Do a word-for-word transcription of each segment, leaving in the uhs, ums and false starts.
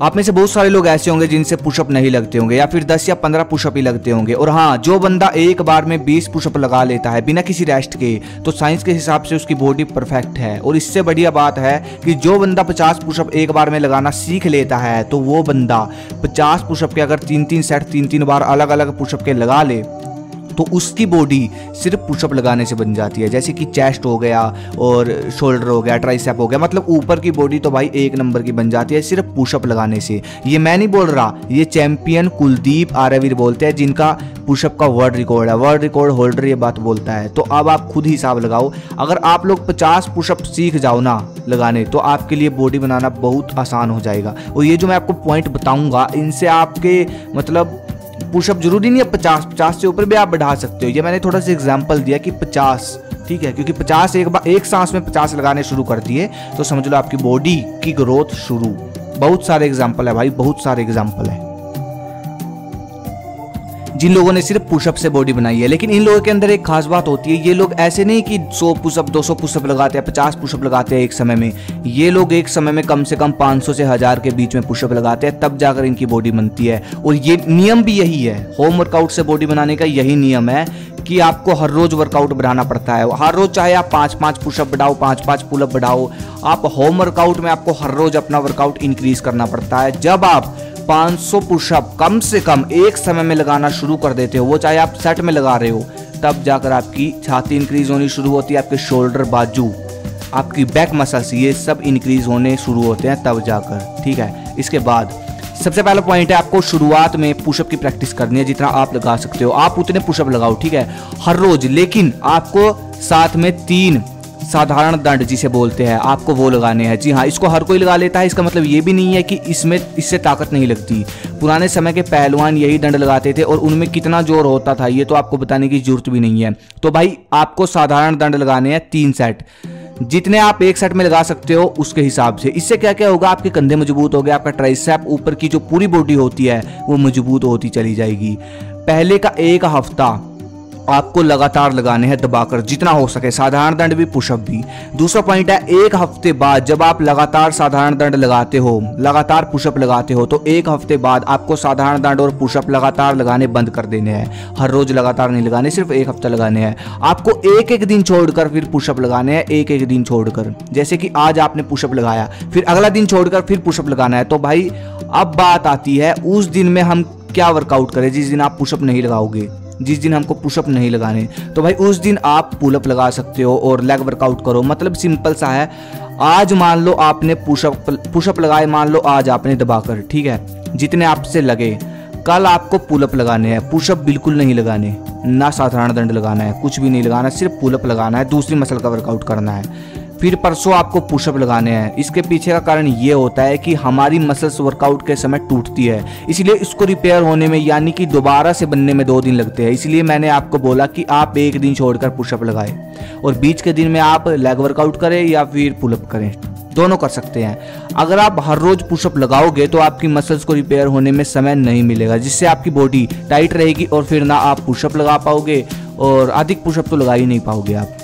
आप में से बहुत सारे लोग ऐसे होंगे जिनसे पुशअप नहीं लगते होंगे या फिर दस या पंद्रह पुशअप ही लगते होंगे। और हाँ, जो बंदा एक बार में बीस पुशअप लगा लेता है बिना किसी रेस्ट के, तो साइंस के हिसाब से उसकी बॉडी परफेक्ट है। और इससे बढ़िया बात है कि जो बंदा पचास पुशअप एक बार में लगाना सीख लेता है, तो वो बंदा पचास पुशअप के अगर तीन तीन सेट तीन तीन बार अलग अलग पुशअप के लगा ले, तो उसकी बॉडी सिर्फ पुशअप लगाने से बन जाती है। जैसे कि चेस्ट हो गया और शोल्डर हो गया, ट्राइसेप हो गया, मतलब ऊपर की बॉडी तो भाई एक नंबर की बन जाती है सिर्फ पुशअप लगाने से। ये मैं नहीं बोल रहा, ये चैंपियन कुलदीप आर्यवीर बोलते हैं, जिनका पुशअप का वर्ल्ड रिकॉर्ड है, वर्ल्ड रिकॉर्ड होल्डर ये बात बोलता है। तो अब आप खुद हिसाब लगाओ, अगर आप लोग पचास पुशअप सीख जाओ ना लगाने, तो आपके लिए बॉडी बनाना बहुत आसान हो जाएगा। और ये जो मैं आपको पॉइंट बताऊंगा, इनसे आपके मतलब पुशअप जरूरी नहीं है पचास, पचास से ऊपर भी आप बढ़ा सकते हो। ये मैंने थोड़ा सा एग्जांपल दिया कि पचास, ठीक है, क्योंकि पचास एक बार एक सांस में पचास लगाने शुरू कर दिए तो समझ लो आपकी बॉडी की ग्रोथ शुरू। बहुत सारे एग्जांपल है भाई, बहुत सारे एग्जांपल है जिन लोगों ने सिर्फ पुशअप से बॉडी बनाई है। लेकिन इन लोगों के अंदर एक खास बात होती है, ये लोग ऐसे नहीं कि सौ पुशअप दो सौ पुशअप लगाते हैं, पचास पुशअप लगाते हैं एक समय में। ये लोग एक समय में कम से कम पाँच सौ से हजार के बीच में पुशअप लगाते हैं, तब जाकर इनकी बॉडी बनती है। और ये नियम भी यही है, होम वर्कआउट से बॉडी बनाने का यही नियम है कि आपको हर रोज वर्कआउट बढ़ाना पड़ता है। हर रोज चाहे आप पाँच पाँच पुशअप बढ़ाओ, पाँच पाँच पुलअप बढ़ाओ, आप होम वर्कआउट में आपको हर रोज अपना वर्कआउट इंक्रीज करना पड़ता है। जब आप पाँच सौ पुशअप कम से कम एक समय में लगाना शुरू कर देते हो, वो चाहे आप सेट में लगा रहे हो, तब जाकर आपकी छाती इंक्रीज होनी शुरू होती है, आपके शोल्डर, बाजू, आपकी बैक मसल्स, ये सब इंक्रीज होने शुरू होते हैं तब जाकर, ठीक है। इसके बाद सबसे पहला पॉइंट है, आपको शुरुआत में पुशअप की प्रैक्टिस करनी है। जितना आप लगा सकते हो आप उतने पुशअप लगाओ, ठीक है, हर रोज। लेकिन आपको साथ में तीन साधारण दंड जिसे बोलते हैं, आपको वो लगाने हैं। जी हाँ, इसको हर कोई लगा लेता है, इसका मतलब ये भी नहीं है कि इसमें इससे ताकत नहीं लगती। पुराने समय के पहलवान यही दंड लगाते थे और उनमें कितना जोर होता था ये तो आपको बताने की जरूरत भी नहीं है। तो भाई आपको साधारण दंड लगाने हैं तीन सेट, जितने आप एक सेट में लगा सकते हो उसके हिसाब से। इससे क्या क्या होगा, आपके कंधे मजबूत हो गए, आपका ट्राइसेप, ऊपर की जो पूरी बॉडी होती है वो मजबूत होती चली जाएगी। पहले का एक हफ्ता आपको लगातार लगाने हैं दबाकर, जितना हो सके, साधारण दंड भी पुशअप भी। दूसरा पॉइंट है, एक हफ्ते बाद जब आप लगातार साधारण दंड लगाते हो, लगातार पुशअप लगाते हो, तो एक हफ्ते बाद आपको साधारण दंड और पुशअप लगातार लगाने बंद कर देने हैं। हर रोज लगातार नहीं लगाने, सिर्फ एक हफ्ता लगाने हैं। आपको एक एक दिन छोड़कर फिर पुशअप लगाने हैं, एक एक दिन छोड़कर। जैसे कि आज आपने पुशअप लगाया, फिर अगला दिन छोड़कर फिर पुशअप लगाना है। तो भाई अब बात आती है उस दिन में हम क्या वर्कआउट करें, जिस दिन आप पुशअप नहीं लगाओगे, जिस दिन हमको पुशअप नहीं लगाने। तो भाई उस दिन आप पुलअप लगा सकते हो और लेग वर्कआउट करो। मतलब सिंपल सा है, आज मान लो आपने पुशअप पुशअप लगाए, मान लो आज आपने दबाकर, ठीक है, जितने आपसे लगे, कल आपको पुलअप लगाने हैं, पुशअप बिल्कुल नहीं लगाने, ना साधारण दंड लगाना है, कुछ भी नहीं लगाना, सिर्फ पुलअप लगाना है, दूसरी मसल का वर्कआउट करना है। फिर परसों आपको पुशअप लगाने हैं। इसके पीछे का कारण ये होता है कि हमारी मसल्स वर्कआउट के समय टूटती है, इसलिए इसको रिपेयर होने में यानी कि दोबारा से बनने में दो दिन लगते हैं। इसलिए मैंने आपको बोला कि आप एक दिन छोड़कर पुशअप लगाएं और बीच के दिन में आप लेग वर्कआउट करें या फिर पुलअप करें, दोनों कर सकते हैं। अगर आप हर रोज पुशअप लगाओगे तो आपकी मसल्स को रिपेयर होने में समय नहीं मिलेगा, जिससे आपकी बॉडी टाइट रहेगी और फिर ना आप पुशअप लगा पाओगे और अधिक पुशअप तो लगा ही नहीं पाओगे आप।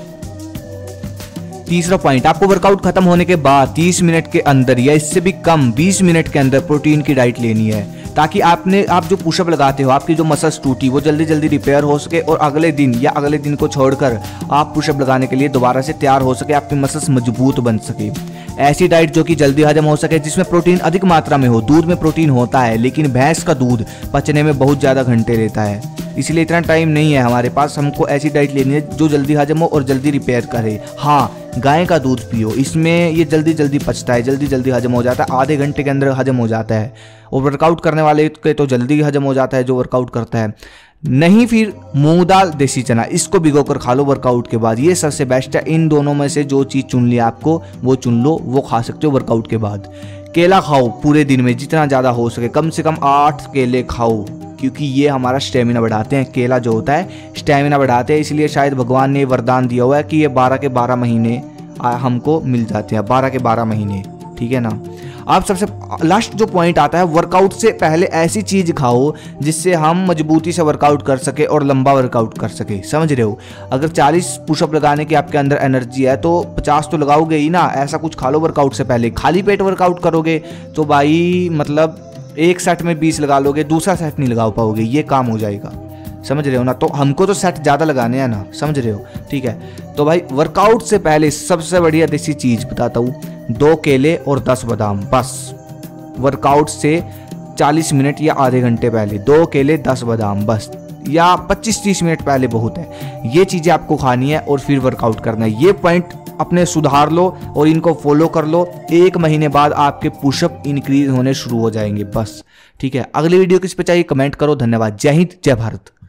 तीसरा पॉइंट, आपको वर्कआउट खत्म होने के बाद तीस मिनट के अंदर या इससे भी कम बीस मिनट के अंदर प्रोटीन की डाइट लेनी है, ताकि आपने आप जो पुशअप लगाते हो, आपकी जो मसल्स टूटी वो जल्दी जल्दी रिपेयर हो सके और अगले दिन या अगले दिन को छोड़कर आप पुशअप लगाने के लिए दोबारा से तैयार हो सके, आपकी मसल्स मजबूत बन सके। ऐसी डाइट जो कि जल्दी हजम हो सके, जिसमें प्रोटीन अधिक मात्रा में हो। दूध में प्रोटीन होता है, लेकिन भैंस का दूध पचने में बहुत ज़्यादा घंटे लेता है, इसलिए इतना टाइम नहीं है हमारे पास। हमको ऐसी डाइट लेनी है जो जल्दी हजम हो और जल्दी रिपेयर करे। हाँ, गाय का दूध पियो, इसमें ये जल्दी जल्दी पचता है, जल्दी जल्दी हजम हो जाता है, आधे घंटे के अंदर हजम हो जाता है। और वर्कआउट करने वाले के तो जल्दी हजम हो जाता है जो वर्कआउट करता है। नहीं फिर मूंग दाल, देसी चना, इसको भिगो कर खा लो वर्कआउट के बाद, ये सबसे बेस्ट है। इन दोनों में से जो चीज़ चुन लिया आपको वो चुन लो, वो खा सकते हो वर्कआउट के बाद। केला खाओ पूरे दिन में जितना ज़्यादा हो सके, कम से कम आठ केले खाओ, क्योंकि ये हमारा स्टेमिना बढ़ाते हैं। केला जो होता है स्टेमिना बढ़ाते हैं, इसलिए शायद भगवान ने वरदान दिया हुआ है कि ये बारह के बारह महीने हमको मिल जाते हैं, बारह के बारह महीने, ठीक है ना। आप सबसे लास्ट जो पॉइंट आता है, वर्कआउट से पहले ऐसी चीज़ खाओ जिससे हम मजबूती से वर्कआउट कर सके और लंबा वर्कआउट कर सके, समझ रहे हो। अगर चालीस पुशअप लगाने की आपके अंदर एनर्जी है तो पचास तो लगाओगे ही ना। ऐसा कुछ खा लो वर्कआउट से पहले। खाली पेट वर्कआउट करोगे तो भाई मतलब एक सेट में बीस लगा लोगे, दूसरा सेट नहीं लगा पाओगे, ये काम हो जाएगा, समझ रहे हो ना। तो हमको तो सेट ज़्यादा लगाने हैं ना, समझ रहे हो, ठीक है। तो भाई वर्कआउट से पहले सबसे बढ़िया देसी चीज़ बताता हूँ, दो केले और दस बादाम, बस। वर्कआउट से चालीस मिनट या आधे घंटे पहले दो केले दस बादाम बस, या पच्चीस तीस मिनट पहले बहुत है। ये चीज़ें आपको खानी है और फिर वर्कआउट करना है। ये पॉइंट अपने सुधार लो और इनको फॉलो कर लो। एक महीने बाद आपके पुशअप इंक्रीज होने शुरू हो जाएंगे, बस, ठीक है। अगली वीडियो किस पे चाहिए कमेंट करो। धन्यवाद। जय हिंद, जय भारत।